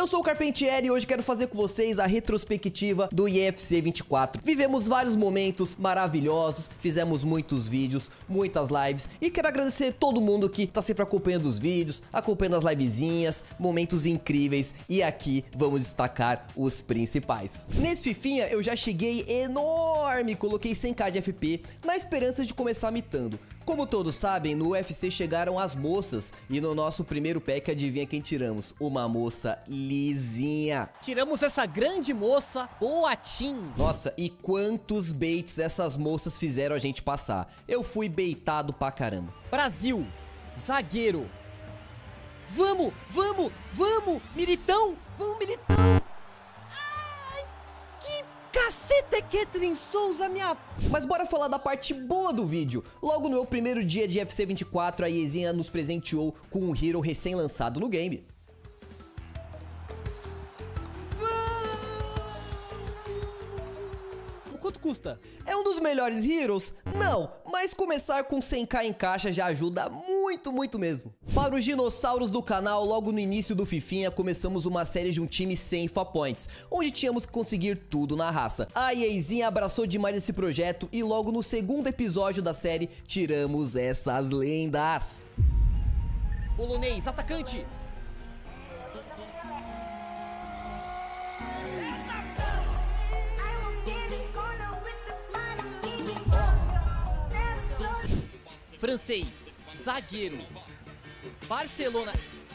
sou o Carpentier e hoje quero fazer com vocês a retrospectiva do IFC 24. Vivemos vários momentos maravilhosos, fizemos muitos vídeos, muitas lives e quero agradecer todo mundo que tá sempre acompanhando os vídeos, acompanhando as livezinhas, momentos incríveis, e aqui vamos destacar os principais. Nesse fifinha eu já cheguei enorme, coloquei 100k de FP na esperança de começar mitando. Como todos sabem, no UFC chegaram as moças e no nosso primeiro pack, adivinha quem tiramos? Uma moça lisinha. Tiramos essa grande moça, Boatim. Nossa, e quantos baits essas moças fizeram a gente passar. Eu fui baitado pra caramba. Brasil, zagueiro. Vamos, vamos, vamos, Militão, vamos, Militão. Ai, que caceta, Ketrin Souza, minha... Mas bora falar da parte boa do vídeo. Logo no meu primeiro dia de FC 24, a EAzinha nos presenteou com um hero recém-lançado no game. Quanto custa? É um dos melhores heroes? Não, mas começar com 100k em caixa já ajuda muito, muito mesmo. Para os dinossauros do canal, logo no início do Fifinha, começamos uma série de um time sem Fapoints, onde tínhamos que conseguir tudo na raça. A EAzinha abraçou demais esse projeto e logo no segundo episódio da série, tiramos essas lendas. Polonês, atacante. Francês, zagueiro. Barcelona.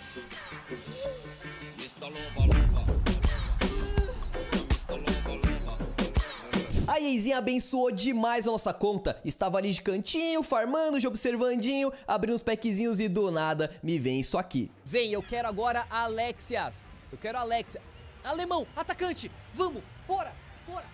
A EAzinha abençoou demais a nossa conta. Estava ali de cantinho, farmando, de observandinho, abrindo uns packzinhos e do nada me vem isso aqui. Vem, eu quero agora Alexias. Eu quero Alexia. Alemão, atacante. Vamos, bora, bora.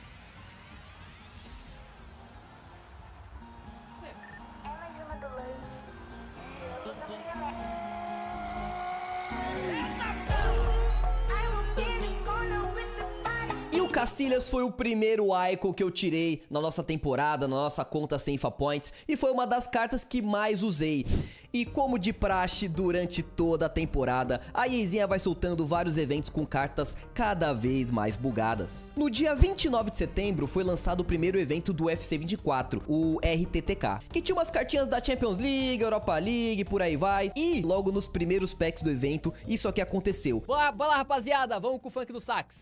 E o Cacilhas foi o primeiro icon que eu tirei na nossa temporada, na nossa conta sem Fapoints, e foi uma das cartas que mais usei. E como de praxe durante toda a temporada, a EAzinha vai soltando vários eventos com cartas cada vez mais bugadas. No dia 29 de setembro foi lançado o primeiro evento do UFC 24, o RTTK, que tinha umas cartinhas da Champions League, Europa League, por aí vai. E logo nos primeiros packs do evento, isso aqui aconteceu. Bora lá, rapaziada, vamos com o funk do sax.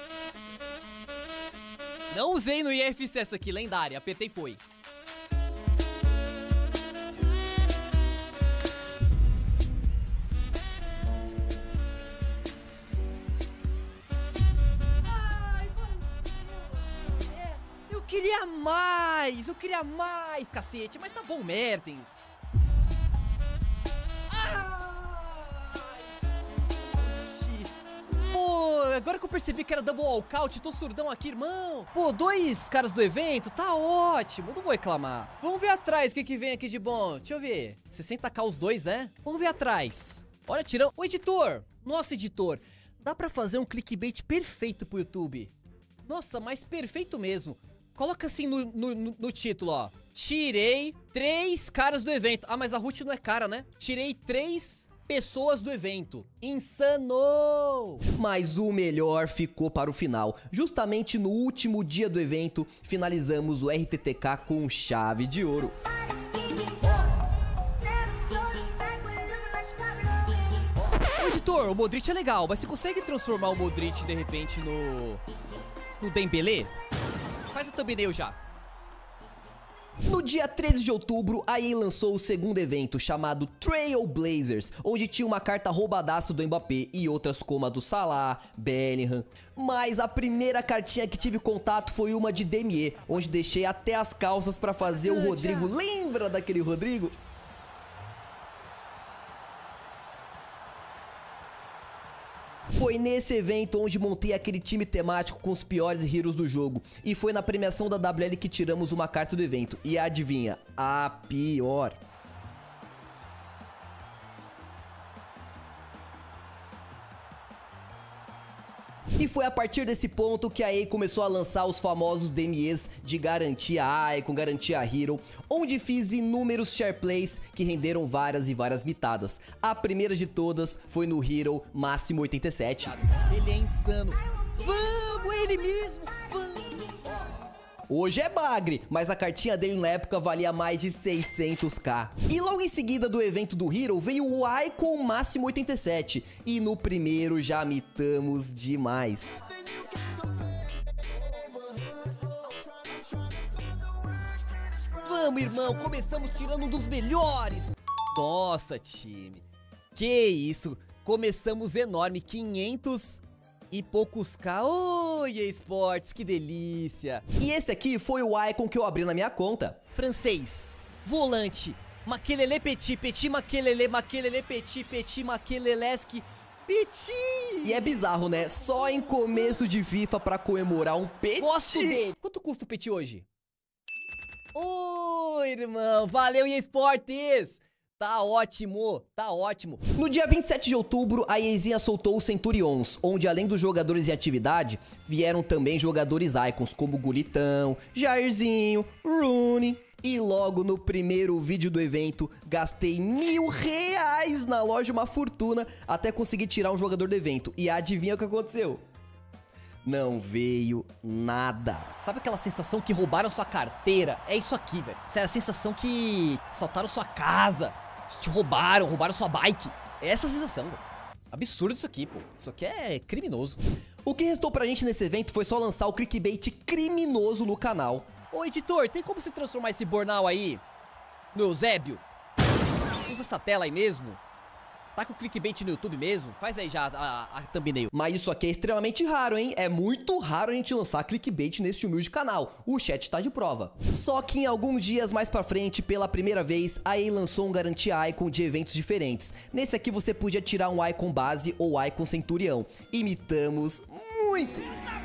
Não usei no IFC essa aqui, lendária, apertei e foi. Eu queria mais, cacete, mas tá bom, Mertens. Pô, agora que eu percebi que era double walkout, tô surdão aqui, irmão. Pô, 2 caras do evento, tá ótimo, não vou reclamar. Vamos ver atrás o que vem aqui de bom, deixa eu ver. 60k os dois, né? Vamos ver atrás. Olha, tirão. Ô, editor, nossa, editor, dá pra fazer um clickbait perfeito pro YouTube. Nossa, mas perfeito mesmo. Coloca assim no título, ó. Tirei 3 caras do evento. Ah, mas a Ruth não é cara, né? Tirei 3 pessoas do evento. Insano! Mas o melhor ficou para o final. Justamente no último dia do evento, finalizamos o RTTK com chave de ouro. Ô, editor, o Modric é legal, mas você consegue transformar o Modric de repente no Dembélé? Faz a thumbnail já. No dia 13 de outubro, a EA lançou o segundo evento, chamado Trailblazers, onde tinha uma carta roubadaça do Mbappé e outras como a do Salah, Bellingham. Mas a primeira cartinha que tive contato foi uma de Demier, onde deixei até as calças pra fazer o Rodrigo. Lembra daquele Rodrigo? Foi nesse evento onde montei aquele time temático com os piores heroes do jogo. E foi na premiação da WL que tiramos uma carta do evento. E adivinha? A pior. E foi a partir desse ponto que a EA começou a lançar os famosos DMEs de garantia Icon, garantia Hero, onde fiz inúmeros shareplays que renderam várias e várias mitadas. A primeira de todas foi no Hero Máximo 87. Ele é insano. Vamos, ele mesmo. Vamos. Hoje é bagre, mas a cartinha dele na época valia mais de 600k. E logo em seguida do evento do Hero veio o Icon Máximo 87. E no primeiro já mitamos demais. Vamos, irmão, começamos tirando um dos melhores. Nossa, time. Que isso, começamos enorme, 500 e poucos K. Oi, EA Sports, que delícia. E esse aqui foi o Icon que eu abri na minha conta. Francês, volante, Makelele Petit, Petit Makelele, Makelele Petit, Petit Makelelesque, Petit. E é bizarro, né? Só em começo de FIFA pra comemorar um Petit. Gosto dele. Quanto custa o Petit hoje? Oi, irmão, valeu, EA Sports. Tá ótimo, tá ótimo. No dia 27 de outubro, a EAzinha soltou o Centurions, onde além dos jogadores em atividade, vieram também jogadores icons, como Gulitão, Jairzinho, Rooney. E logo no primeiro vídeo do evento, gastei R$1000 na loja, uma fortuna, até conseguir tirar um jogador do evento. E adivinha o que aconteceu? Não veio nada. Sabe aquela sensação que roubaram sua carteira? É isso aqui, velho. Sério, a sensação que assaltaram sua casa, te roubaram sua bike. É essa a sensação, velho. Absurdo isso aqui, pô. Isso aqui é criminoso. O que restou pra gente nesse evento foi só lançar o clickbait criminoso no canal. Ô, editor, tem como você transformar esse Bornal aí no Eusébio? Usa essa tela aí mesmo. Tá com o clickbait no YouTube mesmo? Faz aí já a thumbnail. Mas isso aqui é extremamente raro, hein? É muito raro a gente lançar clickbait neste humilde canal. O chat tá de prova. Só que em alguns dias mais pra frente, pela primeira vez, a EA lançou um garantia Icon de eventos diferentes. Nesse aqui você podia tirar um Icon base ou Icon Centurião. Imitamos muito.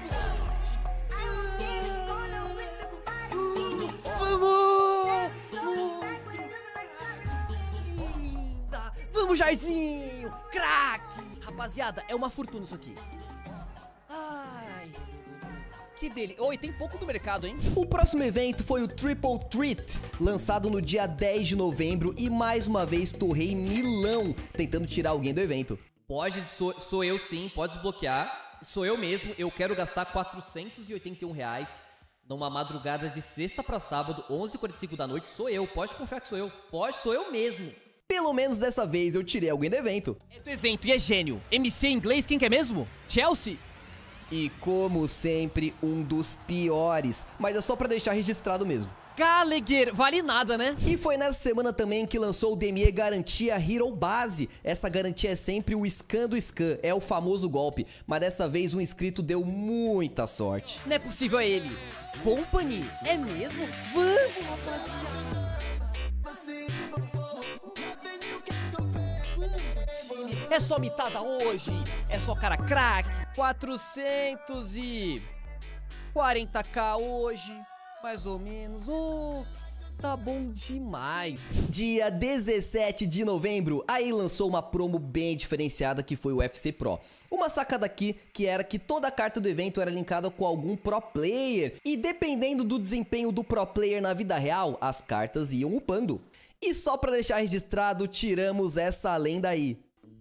Vamos, Jairzinho! Craque! Rapaziada, é uma fortuna isso aqui. Ai, que dele. Oi, tem pouco do mercado, hein? O próximo evento foi o Triple Treat, lançado no dia 10 de novembro e mais uma vez torrei milão tentando tirar alguém do evento. Pode, sou eu sim, pode desbloquear. Sou eu mesmo, eu quero gastar R$481 numa madrugada de sexta pra sábado, 11h45 da noite. Sou eu, pode confiar que sou eu. Sou eu mesmo. Pelo menos dessa vez eu tirei alguém do evento. É do evento e é gênio. MC em inglês, quem que é mesmo? Chelsea? E como sempre, um dos piores. Mas é só pra deixar registrado mesmo. Gallagher, vale nada, né? E foi nessa semana também que lançou o DME Garantia Hero Base. Essa garantia é sempre o scan do scan, é o famoso golpe. Mas dessa vez um inscrito deu muita sorte. Não é possível, é ele. Company, é mesmo? Vamos, rapaziada. É só mitada hoje, é só cara craque. 440k hoje, mais ou menos. Oh, tá bom demais. Dia 17 de novembro, a EA lançou uma promo bem diferenciada que foi o UFC Pro. Uma sacada aqui que era que toda a carta do evento era linkada com algum pro player. E dependendo do desempenho do pro player na vida real, as cartas iam upando. E só pra deixar registrado, tiramos essa lenda aí.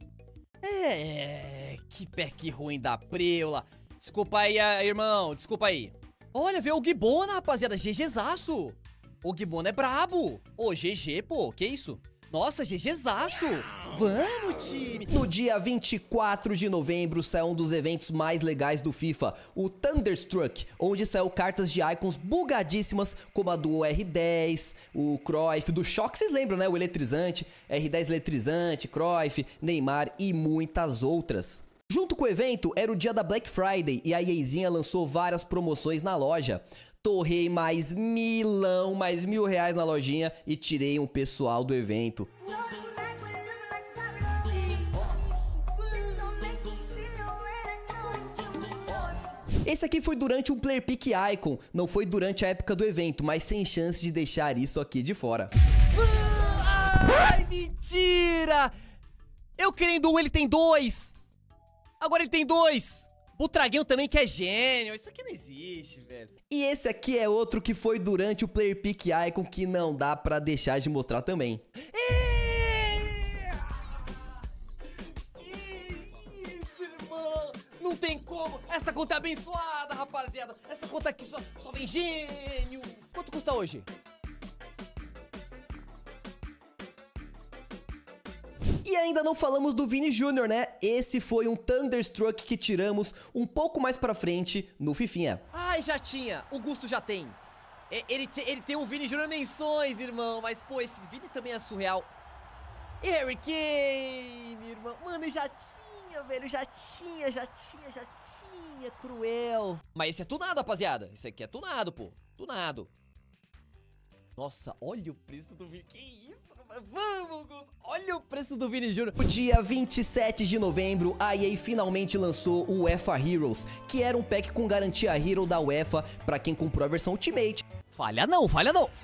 Que pack ruim da preula. Desculpa aí, irmão, desculpa aí. Olha, veio o Gibona, rapaziada, GGzaço. O Gibona é brabo. Ô, GG, pô, que isso? Nossa, GGzaço. Vamos, time. No dia 24 de novembro saiu um dos eventos mais legais do FIFA, o Thunderstruck, onde saiu cartas de icons bugadíssimas, como a do R10, o Cruyff, do Choque, vocês lembram, né? O eletrizante, R10 eletrizante, Cruyff, Neymar e muitas outras. Junto com o evento, era o dia da Black Friday e a EAzinha lançou várias promoções na loja. Torrei mais milão, mais R$1000 na lojinha e tirei um pessoal do evento. Esse aqui foi durante um Player Pick Icon, não foi durante a época do evento, mas sem chance de deixar isso aqui de fora. Ai, mentira! Eu querendo um, ele tem dois. Agora ele tem dois. O Traguinho também que é gênio. Isso aqui não existe, velho. E esse aqui é outro que foi durante o Player Pick Icon que não dá pra deixar de mostrar também. Isso, irmão. Não tem como. Essa conta é abençoada, rapaziada. Essa conta aqui só vem gênio. Quanto custa hoje? E ainda não falamos do Vini Jr, né? Esse foi um Thunderstruck que tiramos um pouco mais pra frente no Fifinha. Ai, já tinha. O Gusto já tem. Ele tem o Vini Jr menções, irmão. Mas, pô, esse Vini também é surreal. E Harry Kane, irmão. Mano, já tinha, velho. Já tinha. Cruel. Mas esse é tunado, rapaziada. Esse aqui é tunado, pô. Tunado. Nossa, olha o preço do Vini. Que isso? Vamos, Gus. Olha o preço do Vini Jr. No dia 27 de novembro, a EA finalmente lançou o UEFA Heroes, que era um pack com garantia Hero da UEFA pra quem comprou a versão Ultimate. Falha não, falha não.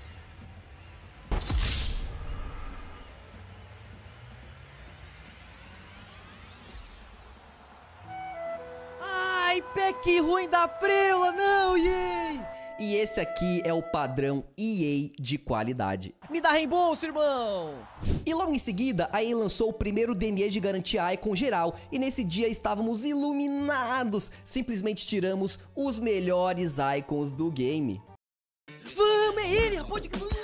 Ai, pack ruim da preula, não, EA. E esse aqui é o padrão EA de qualidade. Me dá reembolso, irmão! E logo em seguida, a EA lançou o primeiro DME de garantia Icon geral. E nesse dia estávamos iluminados. Simplesmente tiramos os melhores Icons do game. Vamos, é ele, rapaz! Vamos,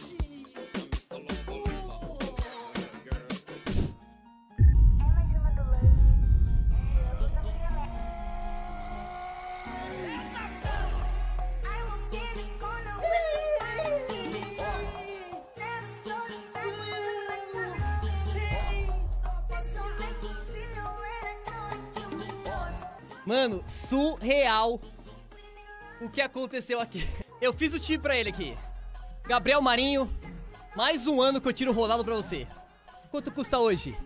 mano, surreal o que aconteceu aqui. Eu fiz o time pra ele aqui. Gabriel Marinho, mais um ano que eu tiro o Ronaldo pra você. Quanto custa hoje?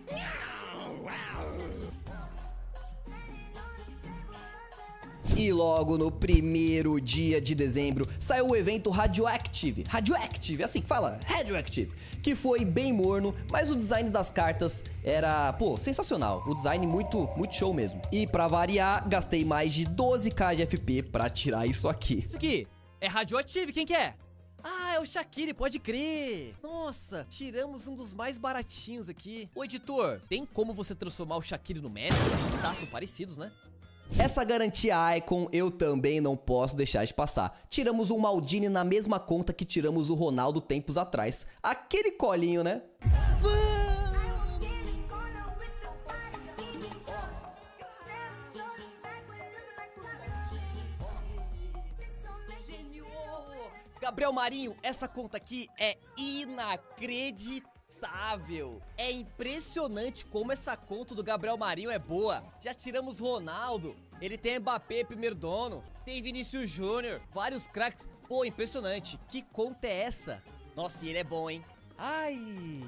E logo no primeiro dia de dezembro saiu o evento Radioactive, assim que fala, Radioactive, que foi bem morno, mas o design das cartas era, pô, sensacional, o design muito show mesmo. E pra variar, gastei mais de 12k de FP pra tirar isso aqui. Isso aqui é Radioactive, quem que é? Ah, é o Shaqiri, pode crer. Nossa, tiramos um dos mais baratinhos aqui. Ô editor, tem como você transformar o Shaqiri no Messi? Acho que dá, são parecidos, né? Essa garantia Icon eu também não posso deixar de passar. Tiramos o Maldini na mesma conta que tiramos o Ronaldo tempos atrás. Aquele colinho, né? Gabriel Marinho, essa conta aqui é inacreditável. É impressionante como essa conta do Gabriel Marinho é boa. Já tiramos Ronaldo, ele tem Mbappé, primeiro dono, tem Vinícius Júnior, vários craques. Pô, impressionante. Que conta é essa? Nossa, e ele é bom, hein? Ai.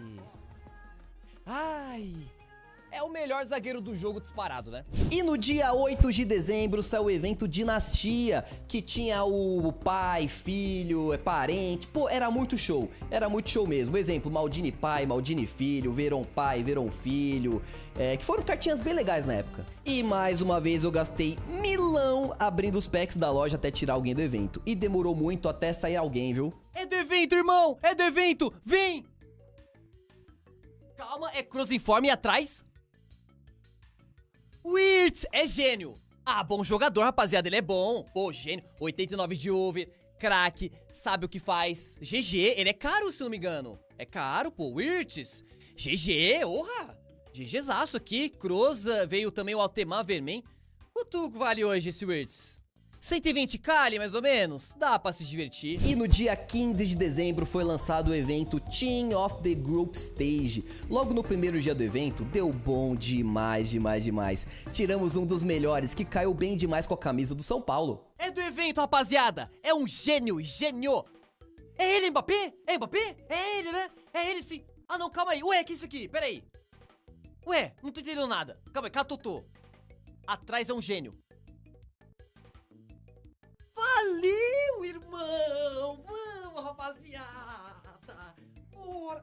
É o melhor zagueiro do jogo disparado, né? E no dia 8 de dezembro saiu o evento Dinastia, que tinha o pai, filho, parente. Pô, era muito show mesmo. Exemplo, Maldini pai, Maldini filho, Veron pai, Veron filho, que foram cartinhas bem legais na época. E mais uma vez eu gastei milão abrindo os packs da loja até tirar alguém do evento. E demorou muito até sair alguém, viu? É do evento, irmão! É do evento! Vem! Calma, é Crozinforme atrás. Wirtz é gênio. Ah, bom jogador, rapaziada, ele é bom. Pô, gênio, 89 de over, craque, sabe o que faz. GG, ele é caro, se não me engano. É caro, pô, Wirtz. GG, orra. GGzaço aqui, Croza, veio também o Altemar Vermelho. Quanto vale hoje esse Wirtz? 120 Kali, mais ou menos, dá pra se divertir. E no dia 15 de dezembro foi lançado o evento Team of the Group Stage. Logo no primeiro dia do evento, deu bom demais. Tiramos um dos melhores, que caiu bem demais com a camisa do São Paulo. É do evento, rapaziada, é um gênio. É ele, Mbappé? É Mbappé? É ele, né? É ele sim. Ah não, calma aí, ué, que é isso aqui? Pera aí. Ué, não tô entendendo nada. Calma aí, Catotô. Atrás é um gênio. Valeu, irmão! Vamos, rapaziada! Bora!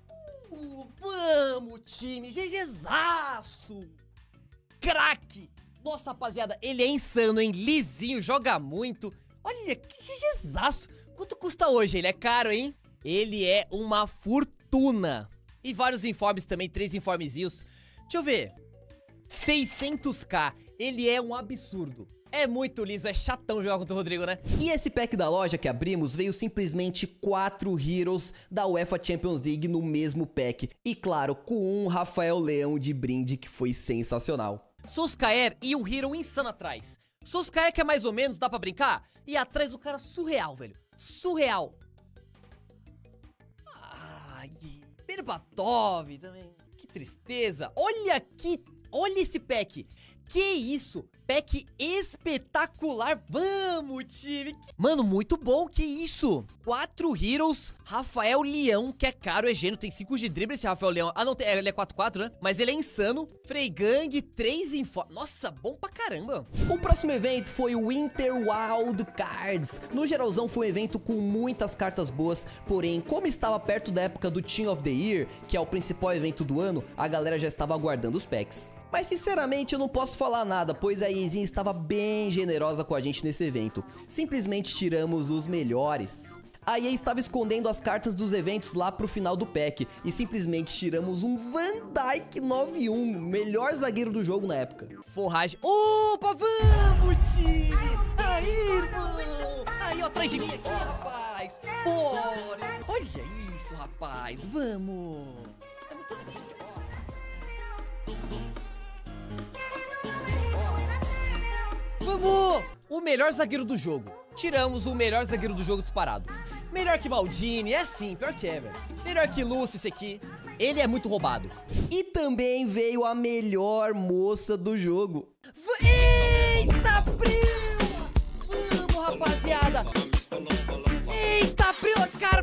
Vamos, time! GGzaço! Craque! Nossa, rapaziada, ele é insano, hein? Lisinho, joga muito. Olha, que GGzaço. Quanto custa hoje? Ele é caro, hein? Ele é uma fortuna. E vários informes também, 3 informezinhos. Deixa eu ver. 600k. Ele é um absurdo. É muito liso, é chatão jogar contra o Rodrigo, né? E esse pack da loja que abrimos veio simplesmente 4 Heroes da UEFA Champions League no mesmo pack. E claro, com um Rafael Leão de brinde que foi sensacional. Solskjaer e o Hero insano atrás. Solskjaer que é mais ou menos, dá pra brincar? E atrás o cara surreal, velho. Surreal. Ai, Berbatov também. Que tristeza. Olha esse pack. Que isso? Pack espetacular. Vamos, time. Mano, muito bom. Que isso? 4 Heroes. Rafael Leão, que é caro, é gênio. Tem 5 de drible esse Rafael Leão. Ah, não, ele é 4-4, né? Mas ele é insano. Freigang, 3 informes. Nossa, bom pra caramba. O próximo evento foi o Winter Wild Cards. No geralzão foi um evento com muitas cartas boas, porém, como estava perto da época do Team of the Year, que é o principal evento do ano, a galera já estava aguardando os packs. Mas sinceramente eu não posso falar nada, pois a EAzinha estava bem generosa com a gente nesse evento. Simplesmente tiramos os melhores. A EA estava escondendo as cartas dos eventos lá pro final do pack e simplesmente tiramos um Van Dijk 9-1, melhor zagueiro do jogo na época. Forragem. Opa, vamos, time! Aí, irmão! Aí, ó, atrás de mim aqui, rapaz! Bora! Olha isso, rapaz! Vamos! É muito negócio aqui. Vamos! O melhor zagueiro do jogo. Tiramos o melhor zagueiro do jogo disparado. Melhor que Maldini, é sim, pior que é, velho. Melhor que Lúcio, esse aqui. Ele é muito roubado. E também veio a melhor moça do jogo. Eita, primo! Vamos, rapaziada! Eita, primo, cara!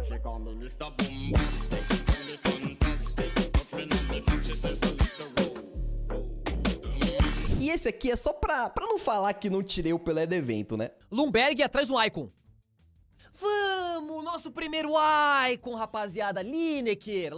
E esse aqui é só pra não falar que não tirei o Pelé do evento, né? Lundberg atrás do Icon. Vamos, nosso primeiro Icon, rapaziada. Lineker.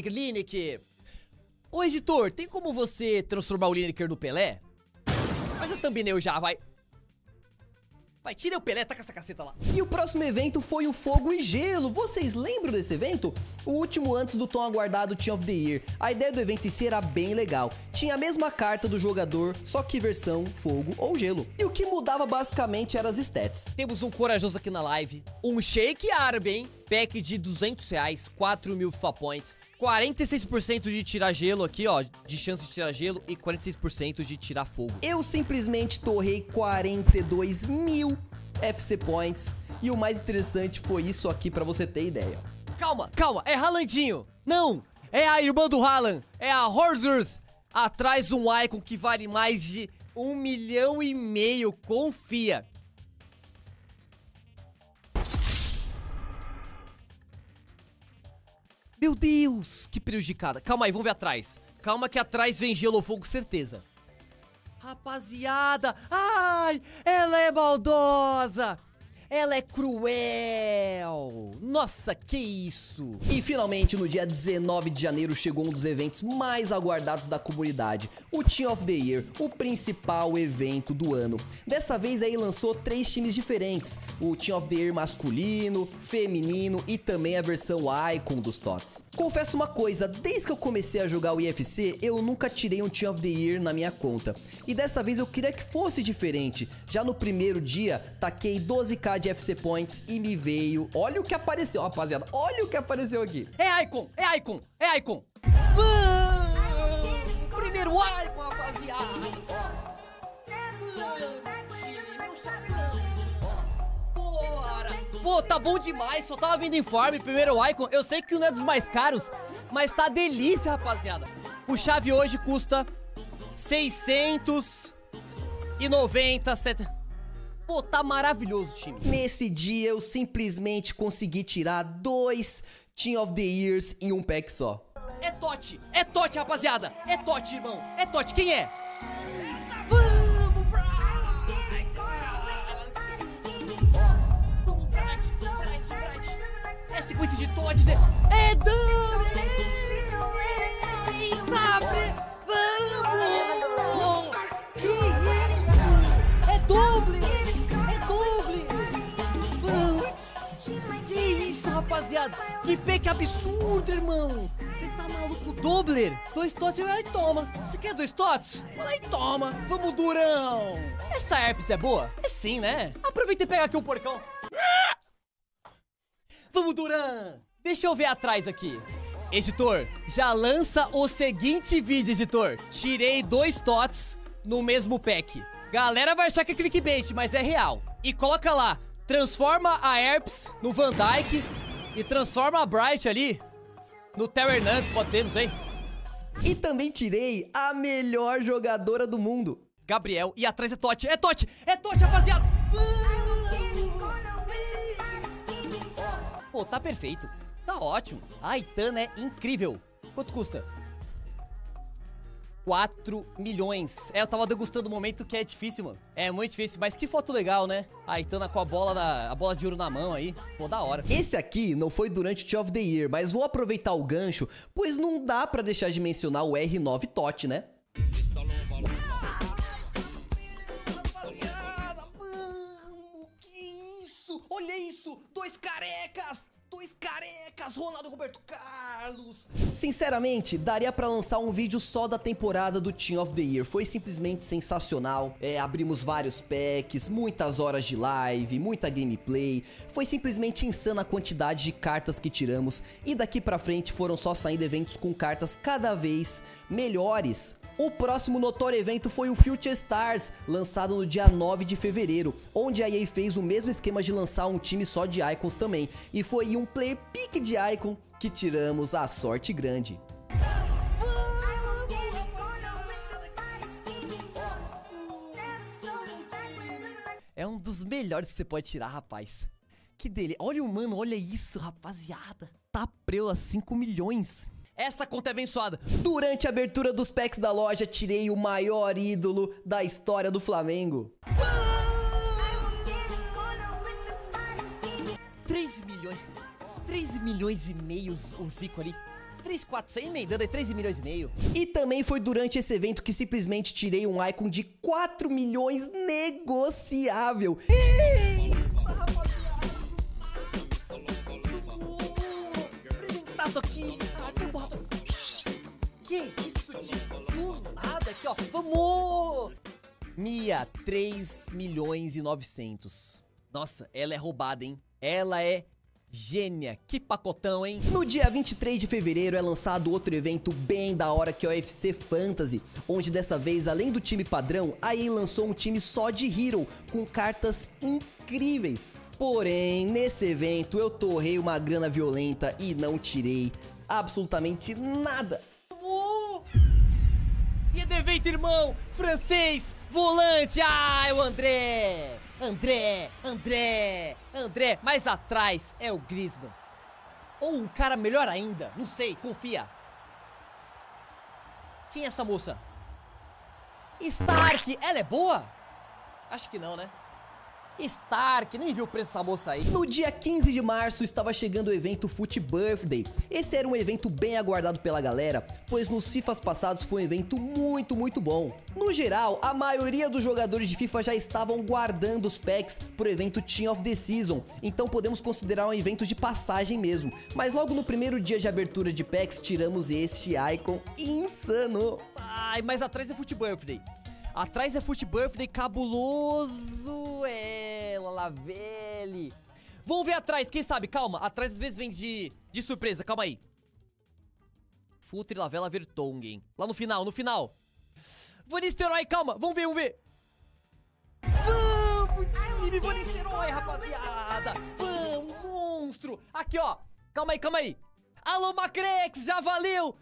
Ô, editor, tem como você transformar o Lineker no Pelé? Faz a thumbnail já, vai. Vai, tira o Pelé, taca essa caceta lá. E o próximo evento foi o Fogo e Gelo. Vocês lembram desse evento? O último antes do tão aguardado Team of the Year. A ideia do evento em si era bem legal. Tinha a mesma carta do jogador, só que versão fogo ou gelo. E o que mudava basicamente eram as stats. Temos um corajoso aqui na live. Um Sheik árabe, hein? Pack de R$200, 4.000 FIFA Points. 46% de tirar gelo aqui, ó, de chance de tirar gelo e 46% de tirar fogo. Eu simplesmente torrei 42.000 FC Points e o mais interessante foi isso aqui pra você ter ideia. Calma, é Haalandinho. Não, é a irmã do Haaland, é a Horsers. Atrás um Icon que vale mais de 1,5 milhão, confia. Meu Deus, que prejudicada. Calma aí, vamos ver atrás. Calma que atrás vem gelo ou fogo, certeza. Rapaziada, ai, ela é maldosa. Ela é cruel. Nossa, que isso. E finalmente no dia 19 de janeiro chegou um dos eventos mais aguardados da comunidade, o Team of the Year, o principal evento do ano. Dessa vez aí lançou 3 times diferentes, o Team of the Year masculino, feminino e também a versão Icon dos TOTS. Confesso uma coisa, desde que eu comecei a jogar o IFC, eu nunca tirei um Team of the Year na minha conta. E dessa vez eu queria que fosse diferente. Já no primeiro dia, taquei 12k de FC Points e me veio... Olha o que apareceu, rapaziada. Olha o que apareceu aqui. É Icon. Primeiro Icon, rapaziada. Bora. Pô, tá bom demais. Só tava vindo informe, primeiro Icon. Eu sei que não é dos mais caros, mas tá delícia, rapaziada. O chave hoje custa 690. Pô, tá maravilhoso, time. Nesse dia eu simplesmente consegui tirar 2 Team of the Years em um pack só. É Totti, rapaziada. É Totti, irmão. É Totti, quem é? Vamos, Bright. É sequência de Totti. É Dami. Vamos. Que isso? rapaziada. Que pack absurdo, irmão. Você tá maluco? Doubler. 2 TOTS, aí toma. Você quer 2 TOTS? Aí toma. Vamos, Durão. Essa herpes é boa? É sim, né? Aproveita e pega aqui o porcão. Vamos, Duran. Deixa eu ver atrás aqui. Editor, já lança o seguinte vídeo, editor. Tirei 2 TOTS no mesmo pack. Galera vai achar que é clickbait, mas é real. E coloca lá, transforma a herpes no Van Dyke e transforma a Bright ali no Theo Hernandes, pode ser, não sei. E também tirei a melhor jogadora do mundo, Gabriel, e atrás é Totti, é Totti, rapaziada. Pô, tá perfeito, tá ótimo. A Aitana é incrível. Quanto custa? 4 milhões. Eu tava degustando o momento que é difícil, mano. É muito difícil, mas que foto legal, né? A Aitana com a bola de ouro na mão aí. Pô, da hora. Esse aqui não foi durante o Team of the Year, mas vou aproveitar o gancho, pois não dá pra deixar de mencionar o R9 Totti, né? Rapaziada, vamos! Que isso? Olha isso! 2 carecas! 2 carecas! Ronaldo Roberto Carlos! Sinceramente, daria pra lançar um vídeo só da temporada do Team of the Year. Foi simplesmente sensacional. Abrimos vários packs, muitas horas de live, muita gameplay. Foi simplesmente insana a quantidade de cartas que tiramos. E daqui pra frente foram só saindo eventos com cartas cada vez melhores. O próximo notório evento foi o Future Stars, lançado no dia 9 de fevereiro, onde a EA fez o mesmo esquema de lançar um time só de icons também, e foi um player pick de icon que tiramos a sorte grande. É um dos melhores que você pode tirar, rapaz. Que dele. Olha o mano, olha isso, rapaziada. Tá preula 5 milhões. Essa conta é abençoada. Durante a abertura dos packs da loja, tirei o maior ídolo da história do Flamengo. 3 milhões. 3 milhões e meio o Zico ali. 3, 4, 100 emendando aí, 3 milhões e meio. E também foi durante esse evento que simplesmente tirei um icon de 4 milhões negociável. Apresentaço aqui. Que isso, tio? Do nada aqui, ó. Vamos! Mia, 3 milhões e 900. Nossa, ela é roubada, hein? Ela é gênia. Que pacotão, hein? No dia 23 de fevereiro é lançado outro evento bem da hora, que é o UFC Fantasy, onde dessa vez, além do time padrão, a EA lançou um time só de Hero, com cartas incríveis. Porém, nesse evento eu torrei uma grana violenta e não tirei absolutamente nada. E é do evento, irmão! Francês, volante! Ah, é o André! André! Mais atrás é o Griezmann. Ou um cara melhor ainda, não sei, confia. Quem é essa moça? Stark! Ela é boa? Acho que não, né? Stark, nem viu o preço dessa moça aí. No dia 15 de março estava chegando o evento Foot Birthday. Esse era um evento bem aguardado pela galera, pois nos FIFAs passados foi um evento muito bom. No geral, a maioria dos jogadores de FIFA já estavam guardando os packs pro evento Team of the Season, então podemos considerar um evento de passagem mesmo. Mas logo no primeiro dia de abertura de packs, tiramos este icon insano. Ai, mas atrás é Foot Birthday. Atrás é Foot Birthday cabuloso. Ela, Lavelle. Vamos ver atrás, quem sabe? Calma, atrás às vezes vem de surpresa, calma aí. Futre, Lavella, Vertonghen. Lá no final, Van Nistelrooy, calma, vamos ver. Vamos, time, Van Nistelrooy, rapaziada. Vamos, monstro. Aqui, ó, calma aí. Alô, Macrex, já valeu.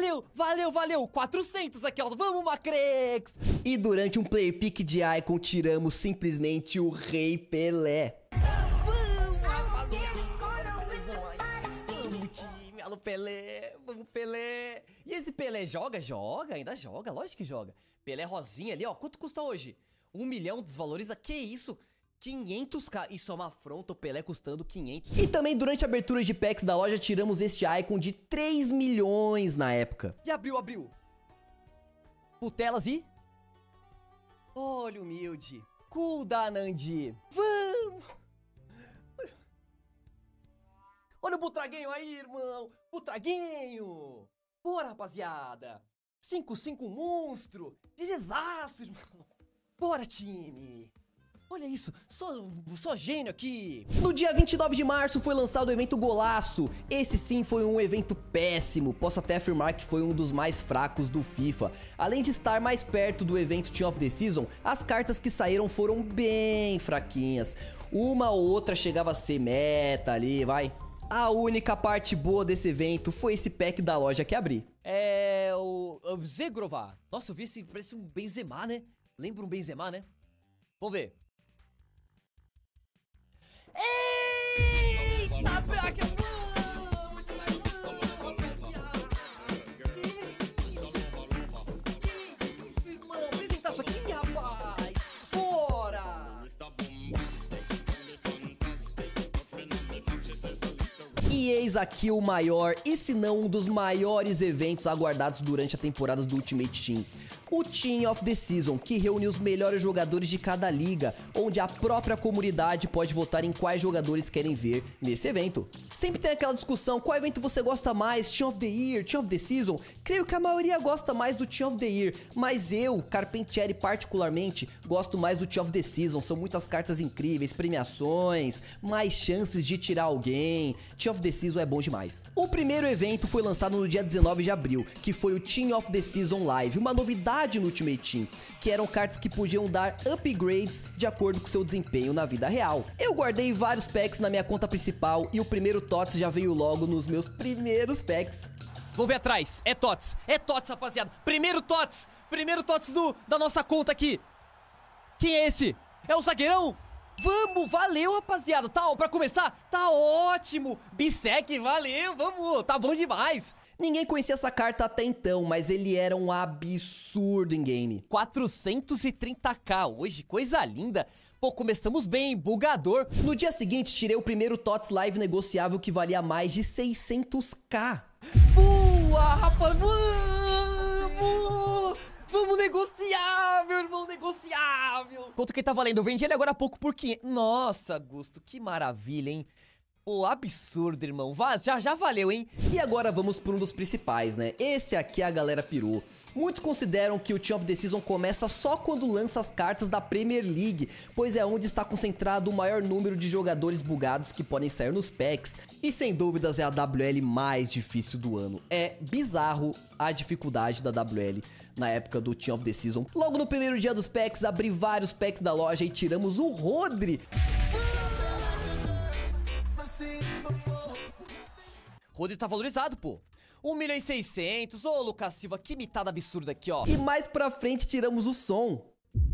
400 aqui, ó, vamos, Macrex. E durante um player pick de icon, tiramos simplesmente o Rei Pelé. Vamos, rapaziada. Vamos, time, alô, Pelé. Vamos, Pelé. E esse Pelé joga? Ainda joga, lógico que joga. Pelé rosinha ali, ó, quanto custa hoje? 1 milhão, desvaloriza, que isso? 500k, isso é uma afronta, o Pelé custando 500. E também durante a abertura de packs da loja tiramos este icon de 3 milhões na época. E abriu. Putelas e... Olha o humilde. Kuldanandi. Vamos. Olha o pro traguinho aí, irmão. Pro traguinho. Bora, rapaziada. 5-5 monstro. De desastre, irmão. Bora, time. Olha isso, só gênio aqui. No dia 29 de março foi lançado o evento Golaço. Esse sim foi um evento péssimo, posso até afirmar que foi um dos mais fracos do FIFA. Além de estar mais perto do evento Team of the Season, as cartas que saíram foram bem fraquinhas. Uma ou outra chegava a ser meta ali, vai. A única parte boa desse evento foi esse pack da loja que abri. É o Zegrova. Nossa, eu vi esse, parece um Benzema, né? Lembra um Benzema, né? Vamos ver. Eita, fraca! Que isso, irmão? Apresentar isso aqui, rapaz! Bora! E eis aqui o maior, e se não um dos maiores eventos aguardados durante a temporada do Ultimate Team. O Team of the Season, que reúne os melhores jogadores de cada liga, onde a própria comunidade pode votar em quais jogadores querem ver nesse evento. Sempre tem aquela discussão, qual evento você gosta mais, Team of the Year, Team of the Season? Creio que a maioria gosta mais do Team of the Year, mas eu, Carpentieri particularmente, gosto mais do Team of the Season. São muitas cartas incríveis, premiações, mais chances de tirar alguém. Team of the Season é bom demais. O primeiro evento foi lançado no dia 19 de abril, que foi o Team of the Season Live, uma novidade no Ultimate Team, que eram cartas que podiam dar upgrades de acordo com seu desempenho na vida real. Eu guardei vários packs na minha conta principal e o primeiro TOTS já veio logo nos meus primeiros packs. Vamos ver atrás, é TOTS, rapaziada. Primeiro TOTS da nossa conta aqui. Quem é esse? É o zagueirão? Vamos, valeu, rapaziada. Tá, pra começar, tá ótimo. Bissec, valeu, vamos, tá bom demais. Ninguém conhecia essa carta até então, mas ele era um absurdo em game. 430k hoje, coisa linda. Pô, começamos bem, bugador. No dia seguinte, tirei o primeiro TOTS Live negociável que valia mais de 600k. Boa, rapaz, vamos negociar, meu irmão, negociável. Quanto que tá valendo? Eu vendi ele agora há pouco por 500. Nossa, Gusto, que maravilha, hein? Pô, absurdo, irmão. Já valeu, hein? E agora vamos por um dos principais, né? Esse aqui a galera pirou. Muitos consideram que o Team of the Season começa só quando lança as cartas da Premier League, pois é onde está concentrado o maior número de jogadores bugados que podem sair nos packs. E sem dúvidas é a WL mais difícil do ano. É bizarro a dificuldade da WL na época do Team of the Season. Logo no primeiro dia dos packs, abri vários packs da loja e tiramos o Rodri. Rodri tá valorizado, pô. 1.600.000. Ô, Lucas Silva, que mitada absurda aqui, ó. E mais pra frente tiramos o Som.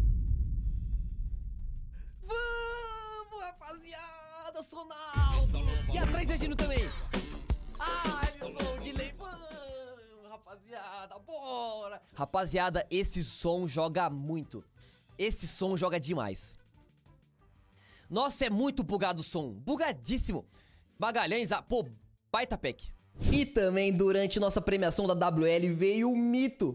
Vamos, rapaziada, Sonaldo. E atrás da Gino também. Ai, meu som de lei. Vamos, rapaziada, bora. Rapaziada, esse som joga muito. Esse som joga demais. Nossa, é muito bugado o som. Bugadíssimo. Magalhães, pô, baita pack. E também durante nossa premiação da WL veio o Mito.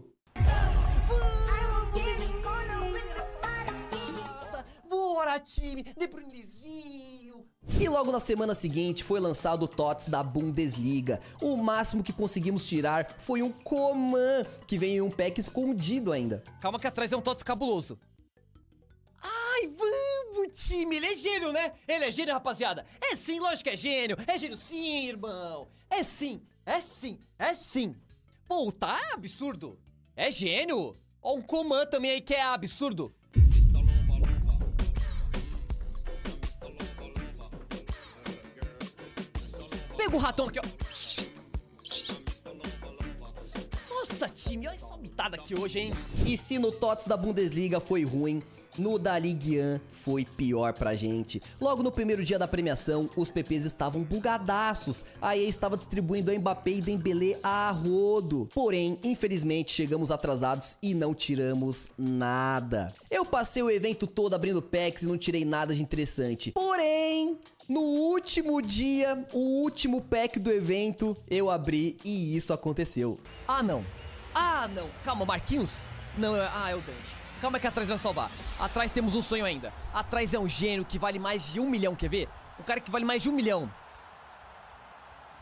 Bora, time, De Bruynezinho. E logo na semana seguinte foi lançado o TOTS da Bundesliga. O máximo que conseguimos tirar foi um Coman, que veio em um pack escondido ainda. Calma que atrás é um TOTS cabuloso. Ai, vamos, time. Ele é gênio, né? Ele é gênio, rapaziada. É sim, lógico que é gênio. É gênio sim, irmão. É sim, é sim, é sim. Pô, tá absurdo. É gênio. Ó, um Coman também aí que é absurdo. Pega o ratão aqui, ó. Nossa, time, olha essa mitada aqui hoje, hein? E se no TOTS da Bundesliga foi ruim, no da Ligue 1 foi pior pra gente. Logo no primeiro dia da premiação, os PPs estavam bugadaços. A EA estava distribuindo Mbappé e Dembélé a rodo. Porém, infelizmente, chegamos atrasados e não tiramos nada. Eu passei o evento todo abrindo packs e não tirei nada de interessante. Porém, no último dia, o último pack do evento, eu abri e isso aconteceu. Ah, não. Ah, não. Calma, Marquinhos? Não, é o Dante. Calma que atrás vai salvar. Atrás temos um sonho ainda. Atrás é um gênio que vale mais de 1 milhão, quer ver? Um cara que vale mais de 1 milhão.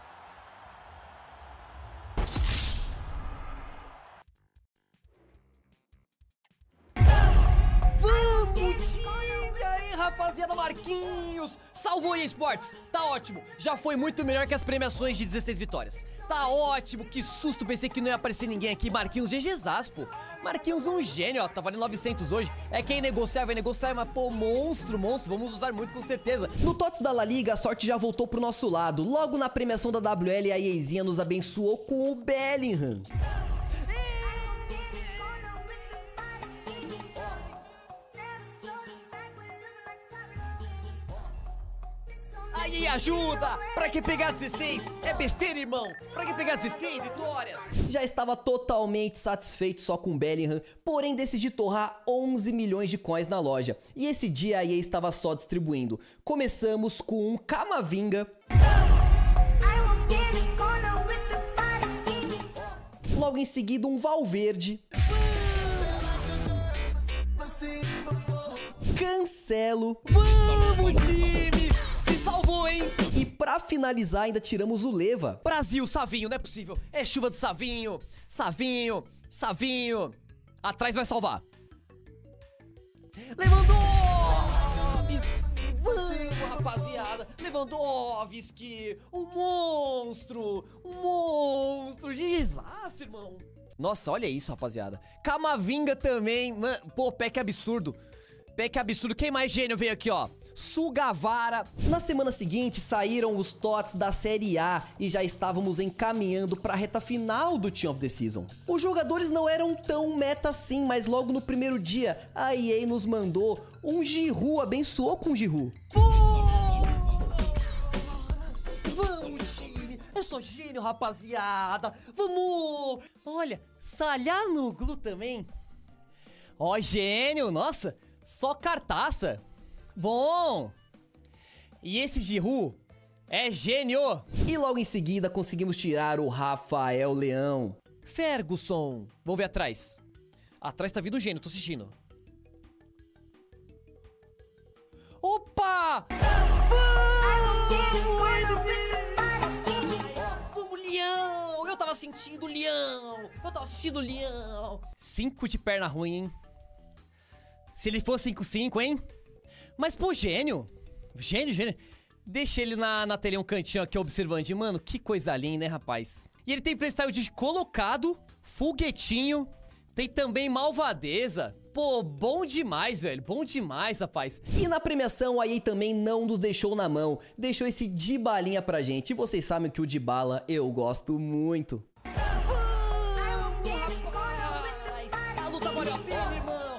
rapaziada, Marquinhos salvou o EA Sports. Tá ótimo, já foi muito melhor que as premiações de 16 vitórias. Tá ótimo, que susto, pensei que não ia aparecer ninguém aqui. Marquinhos GGzaço, pô. Marquinhos um gênio, ó, tá valendo 900 hoje. É quem negociar, vai negociar, mas pô, monstro, vamos usar muito com certeza. No TOTS da La Liga, a sorte já voltou pro nosso lado. Logo na premiação da WL, a EAzinha nos abençoou com o Bellingham. Aí ajuda! Pra que pegar 16? É besteira, irmão! Pra que pegar 16 vitórias? Já estava totalmente satisfeito só com o Bellingham, porém decidi torrar 11 milhões de coins na loja. E esse dia a EA estava só distribuindo. Começamos com um Camavinga. Logo em seguida um Valverde. Cancelo. Vamos, time! Se salvou, hein? E pra finalizar ainda tiramos o Leva. Brasil, Savinho, não é possível. É chuva de Savinho. Savinho. Atrás vai salvar. Lewandowski! Vamos, rapaziada. Lewandowski, um monstro. Desastre, irmão. Nossa, olha isso, rapaziada. Camavinga também. Mano, pô, pack absurdo. Quem mais gênio veio aqui, ó? Sugavara. Na semana seguinte saíram os TOTS da Série A e já estávamos encaminhando para a reta final do Team of the Season. Os jogadores não eram tão meta assim, mas logo no primeiro dia a EA nos mandou um Giroud, abençoou com o Giroud. Vamos, time, eu sou gênio, rapaziada. Vamos! Olha, Salhanoglu também. Ó, gênio, nossa, só cartaça. Bom! E esse Giroud é gênio! E logo em seguida conseguimos tirar o Rafael Leão. Ferguson. Vamos ver atrás. Atrás tá vindo o gênio, tô assistindo. Opa! Vamos, Leão! Eu tava sentindo o Leão! 5 de perna ruim, hein? Se ele for 5-5, hein? Mas, pô, gênio. Deixa ele na telinha um cantinho aqui observando. Mano, que coisa linda, né, rapaz? E ele tem playstyle de colocado, foguetinho, tem também malvadeza. Pô, bom demais, velho. Bom demais, rapaz. E na premiação, a EA também não nos deixou na mão. Deixou esse Dybalinha pra gente. E vocês sabem que o Dybala eu gosto muito. A luta valeu a pena, irmão.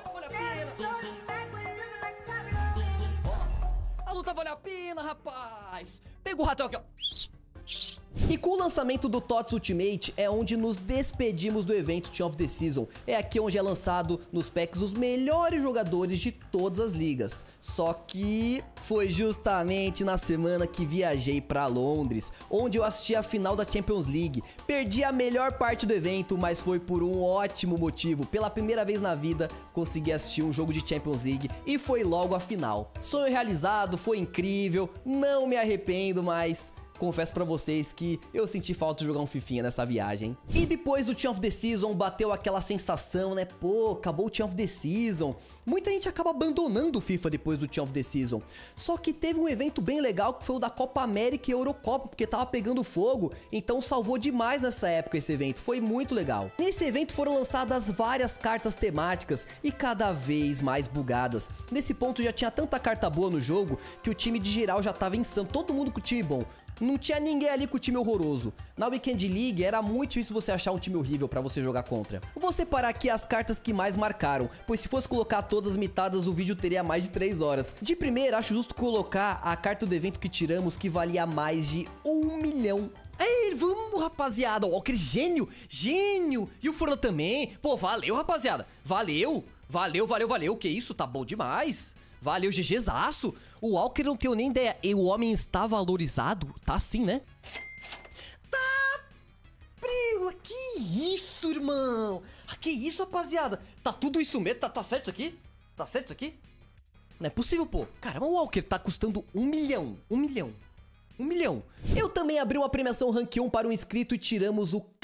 Valeu a pena, rapaz. Pega o ratão aqui, ó. E com o lançamento do TOTS Ultimate é onde nos despedimos do evento Team of the Season. É aqui onde é lançado nos packs os melhores jogadores de todas as ligas. Só que foi justamente na semana que viajei pra Londres, onde eu assisti a final da Champions League. Perdi a melhor parte do evento, mas foi por um ótimo motivo. Pela primeira vez na vida, consegui assistir um jogo de Champions League e foi logo a final. Sonho realizado, foi incrível, não me arrependo, mas confesso pra vocês que eu senti falta de jogar um fifinha nessa viagem. E depois do Team of the Season, bateu aquela sensação, né? Pô, acabou o Team of the Season. Muita gente acaba abandonando o FIFA depois do Team of the Season. Só que teve um evento bem legal que foi o da Copa América e Eurocopa, porque tava pegando fogo. Então salvou demais nessa época esse evento, foi muito legal. Nesse evento foram lançadas várias cartas temáticas e cada vez mais bugadas. Nesse ponto já tinha tanta carta boa no jogo que o time de geral já tava insano, todo mundo com o time bom. Não tinha ninguém ali com o time horroroso. Na Weekend League era muito difícil você achar um time horrível pra você jogar contra. Vou separar aqui as cartas que mais marcaram, pois se fosse colocar todas as mitadas o vídeo teria mais de 3 horas. De primeira, acho justo colocar a carta do evento que tiramos que valia mais de 1 milhão. Ei, vamos, rapaziada. Ó, aquele gênio. E o Furlan também. Pô, valeu, rapaziada. Valeu. Que isso, tá bom demais. Valeu, GGzaço. O Walker não tenho nem ideia. E o homem está valorizado? Tá assim, né? Tá. Prila, que isso, irmão? Que isso, rapaziada? Tá tudo isso mesmo? Tá certo isso aqui? Tá certo isso aqui? Não é possível, pô. Caramba, o Walker tá custando 1 milhão. 1 milhão. 1 milhão. Eu também abri uma premiação Rank 1 para um inscrito e tiramos o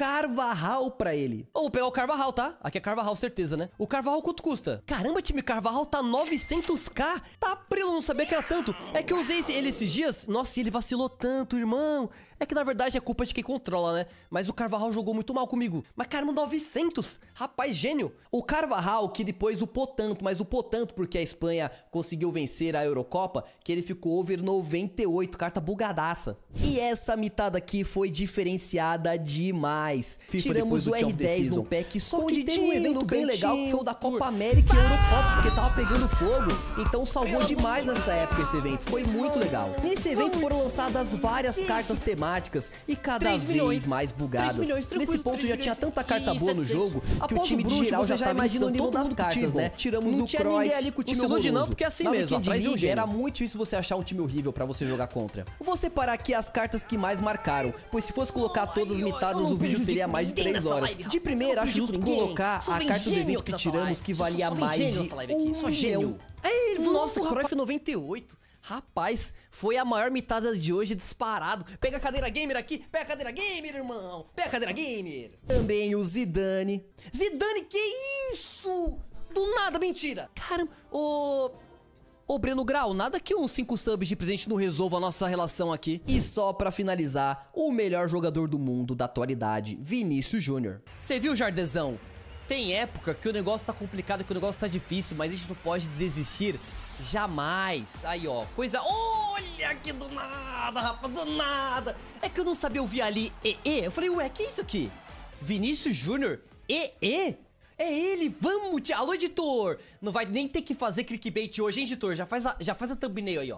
Carvajal pra ele. Vou pegar o Carvajal, tá? Aqui é Carvajal, certeza, né? O Carvajal quanto custa? Caramba, time, Carvajal tá 900k. Tá prelo, não sabia que era tanto. É que eu usei ele esses dias. Nossa, ele vacilou tanto, irmão. É que na verdade é culpa de quem controla, né? Mas o Carvajal jogou muito mal comigo. Mas caramba, 900. Rapaz, gênio. O Carvajal que depois upou tanto, mas upou tanto porque a Espanha conseguiu vencer a Eurocopa, que ele ficou over 98, carta bugadaça. E essa mitada aqui foi diferenciada demais. Tiramos o R10 no pack, só que teve um evento bem legal que foi o da Copa América e Eurocopa, porque tava pegando fogo. Então salvou demais nessa época esse evento, foi muito legal. Nesse evento foram lançadas várias cartas temáticas e cada vez mais bugadas. Nesse ponto já tinha tanta carta boa no jogo que o time de geral já imagina o nível das cartas, né? Tiramos o Cruyff ali com o time horroroso. Não, porque é assim mesmo, atrás de um era muito difícil você achar um time horrível pra você jogar contra. Vou separar aqui as cartas que mais marcaram, pois se fosse colocar todas mitadas, o vídeo teria mais de 3 horas. De primeira, acho justo colocar a carta do evento que tiramos, que valia mais de 1 milhão. Nossa, Cruyff 98. Rapaz, foi a maior mitada de hoje disparado. Pega a cadeira gamer aqui, pega a cadeira gamer, irmão. Pega a cadeira gamer. Também o Zidane. Zidane, que isso? Do nada, mentira. Caramba, Ô Breno Grau, nada que uns 5 subs de presente não resolva a nossa relação aqui. E só pra finalizar, o melhor jogador do mundo da atualidade, Vinícius Júnior. Você viu, Jardezão? Tem época que o negócio tá complicado, que o negócio tá difícil, mas a gente não pode desistir jamais. Aí, ó, coisa... Olha que do nada, rapaz, do nada. É que eu não sabia ouvir ali Eu falei, ué, que é isso aqui? Vinícius Júnior? É ele, vamos, tia. Alô, editor. Não vai nem ter que fazer clickbait hoje, hein, editor? Já faz a thumbnail aí, ó.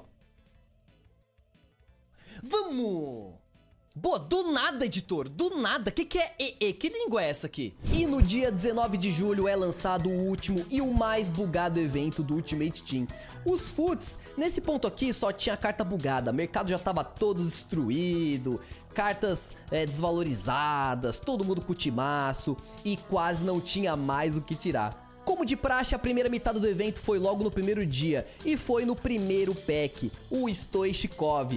Vamos. Boa, do nada, editor, do nada. Que é Que língua é essa aqui? E no dia 19 de julho é lançado o último e o mais bugado evento do Ultimate Team. Os Foods, nesse ponto aqui só tinha carta bugada, o mercado já tava todo destruído, cartas desvalorizadas, todo mundo com timaço e quase não tinha mais o que tirar. Como de praxe, a primeira metade do evento foi logo no primeiro dia e foi no primeiro pack, o Stoichkov.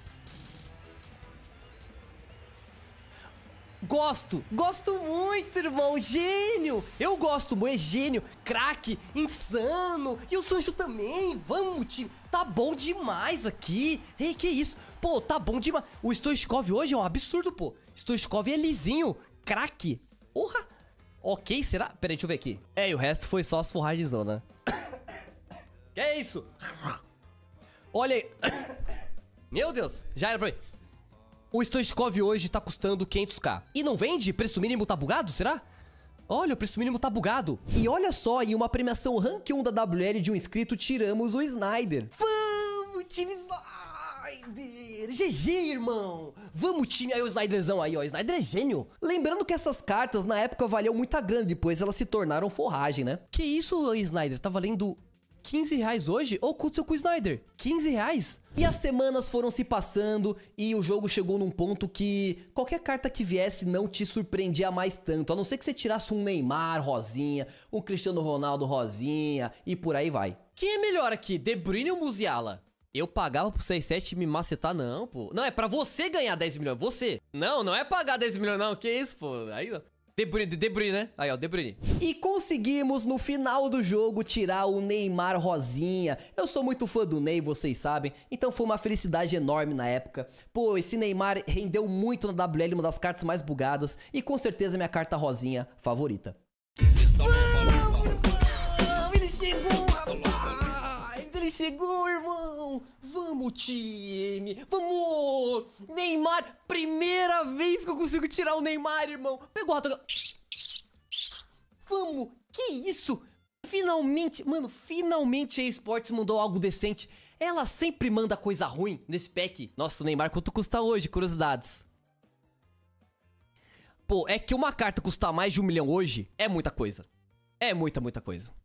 Gosto muito, irmão, gênio. Eu gosto muito, é gênio, craque, insano. E o Sancho também, vamos, time. Tá bom demais aqui. Ei, que isso? Pô, tá bom demais. O Stoichkov hoje é um absurdo, pô. Stoichkov é lisinho, craque. Porra. Ok, será? Pera aí, deixa eu ver aqui. E o resto foi só as forragenzão, né? Que é isso? Olha aí. Meu Deus, já era pra mim. O Stoichkov hoje tá custando 500k. E não vende? Preço mínimo tá bugado, será? Olha, o preço mínimo tá bugado. E olha só, em uma premiação Rank 1 da WL de um inscrito, tiramos o Snyder. Vamos, time Snyder! GG, irmão! Vamos, time! Aí o Snyderzão aí, ó. Snyder é gênio. Lembrando que essas cartas, na época, valiam muita grana. Depois elas se tornaram forragem, né? Que isso, Snyder? Tá valendo 15 reais hoje? Ou aconteceu com o Snyder? 15 reais? E as semanas foram se passando e o jogo chegou num ponto que qualquer carta que viesse não te surpreendia mais tanto. A não ser que você tirasse um Neymar rosinha, um Cristiano Ronaldo rosinha e por aí vai. Quem é melhor aqui, De Bruyne ou Musiala? Eu pagava pro 6-7 me macetar, não, pô. Não, é pra você ganhar 10 milhões, você. Não é pagar 10 milhões, não. Que isso, pô? Aí não. De Bruyne, né? Aí, ó, De Bruyne. E conseguimos, no final do jogo, tirar o Neymar rosinha. Eu sou muito fã do Ney, vocês sabem. Então foi uma felicidade enorme na época. Pô, esse Neymar rendeu muito na WL, uma das cartas mais bugadas. E com certeza minha carta rosinha favorita. Vamos, irmão! Ele chegou, rapaz! Ele chegou, irmão! Vamos, time! Vamos! Neymar! Primeira vez que eu consigo tirar o Neymar, irmão! Pegou a rota. Vamos! Que isso? Finalmente, mano, finalmente a eSports mandou algo decente. Ela sempre manda coisa ruim nesse pack. Nossa, o Neymar, quanto custa hoje? Curiosidades. Pô, é que uma carta custar mais de 1 milhão hoje é muita coisa. É muita coisa.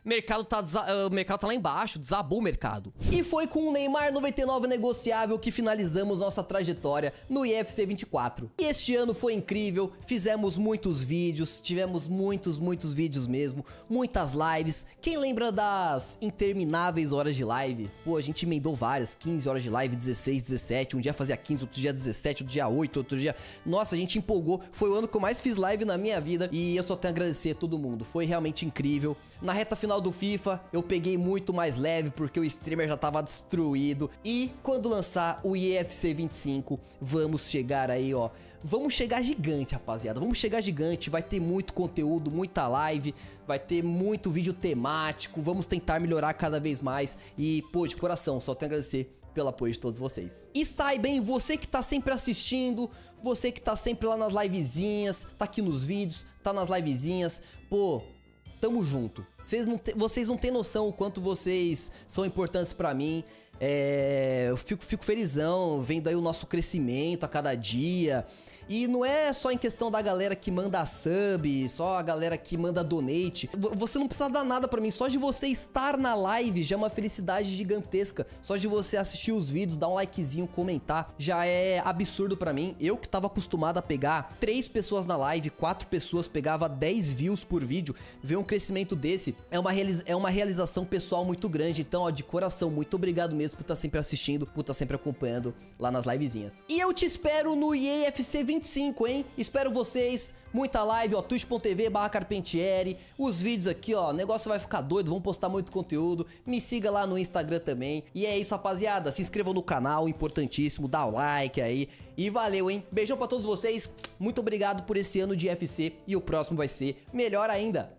mercado o mercado tá lá embaixo, desabou o mercado. E foi com o Neymar 99 negociável que finalizamos nossa trajetória no UFC 24. E este ano foi incrível, fizemos muitos vídeos, tivemos muitos vídeos mesmo, muitas lives. Quem lembra das intermináveis horas de live? Pô, a gente emendou várias, 15 horas de live, 16, 17, um dia fazia 15, outro dia 17, outro dia 8, outro dia... Nossa, a gente empolgou, foi o ano que eu mais fiz live na minha vida e eu só tenho a agradecer a todo mundo, foi realmente incrível. Na reta final do FIFA, eu peguei muito mais leve porque o streamer já tava destruído. E quando lançar o UFC 25, vamos chegar aí, ó. Vamos chegar gigante, rapaziada. Vamos chegar gigante. Vai ter muito conteúdo, muita live. Vai ter muito vídeo temático. Vamos tentar melhorar cada vez mais. E, pô, de coração, só tenho a agradecer pelo apoio de todos vocês. E saiba, hein, você que tá sempre assistindo, você que tá sempre lá nas livezinhas, tá aqui nos vídeos, tá nas livezinhas, pô, tamo junto. Vocês não têm noção o quanto vocês são importantes pra mim. Eu fico felizão vendo aí o nosso crescimento a cada dia. E não é só em questão da galera que manda sub, só a galera que manda donate. Você não precisa dar nada pra mim, só de você estar na live já é uma felicidade gigantesca. Só de você assistir os vídeos, dar um likezinho, comentar, já é absurdo pra mim. Eu que tava acostumado a pegar 3 pessoas na live, 4 pessoas, pegava 10 views por vídeo. Ver um crescimento desse é uma realização pessoal muito grande. Então, ó, de coração, muito obrigado mesmo por estar sempre assistindo, por estar sempre acompanhando lá nas livezinhas. E eu te espero no UFC 25, hein? Espero vocês, muita live, ó, twitch.tv/Carpentieri, os vídeos aqui, ó, o negócio vai ficar doido, vamos postar muito conteúdo, me siga lá no Instagram também, e é isso, rapaziada, se inscrevam no canal, importantíssimo, dá o like aí, e valeu, hein? Beijão pra todos vocês, muito obrigado por esse ano de UFC, e o próximo vai ser melhor ainda.